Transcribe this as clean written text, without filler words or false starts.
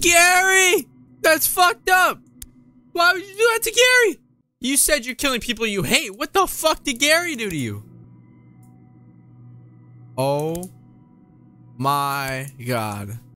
Gary! That's fucked up! Why would you do that to Gary? You said you're killing people you hate. What the fuck did Gary do to you? Oh my god.